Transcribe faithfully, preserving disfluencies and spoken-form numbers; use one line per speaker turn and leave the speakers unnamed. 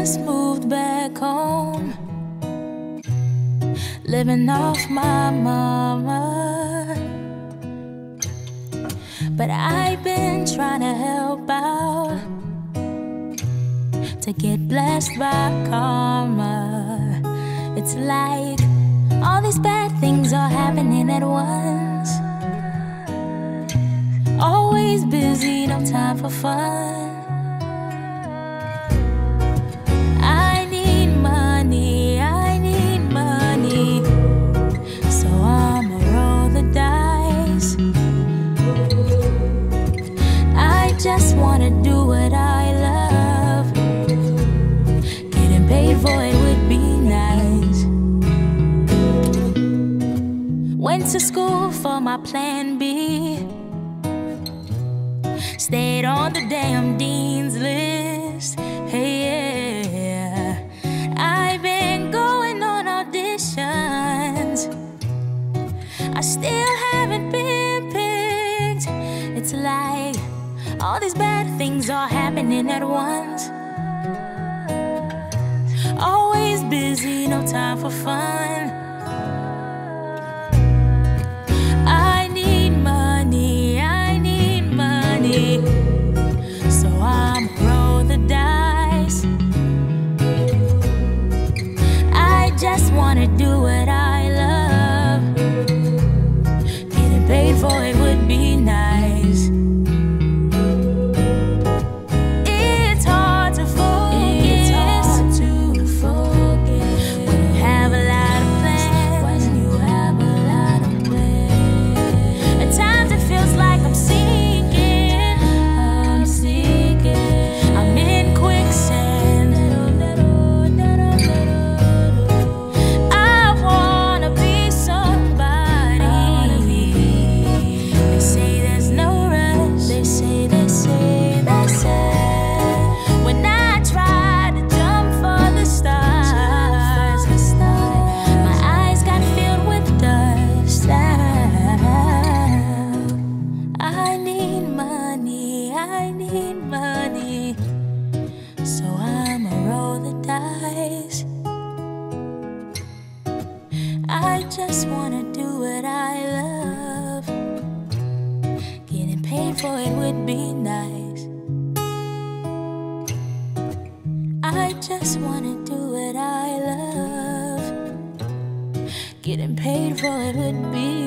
just moved back home, living off my mama. But I've been trying to help out to get blessed by karma. It's like all these bad things are happening at once. Always busy, no time for fun. I need money, I need money, so I'ma roll the dice. I just wanna do what I love. Getting paid for it would be nice. Went to school for my plan B, stayed on the damn dean's list. Hey, yeah, I've been going on auditions, I still haven't been picked. It's like all these bad things are happening at once. Always busy, no time for fun. I need money, I need money, so I'ma roll the dice. I just wanna do what I love. Getting paid for it would be nice. It's hard to focus, it's hard to focus when you have a lot of plans. When you have a lot of plans, at times it feels like I'm sinking, I'm sinking, I'm in quicksand. I wanna be somebody. They say there's no rush, they say, they say, they say. When I try to jump for the stars, my eyes got filled with dust. I need money, I need money, so I'ma roll the dice. I just wanna do what I love. Getting paid for it would be nice. I just wanna do what I love. Getting paid for it would be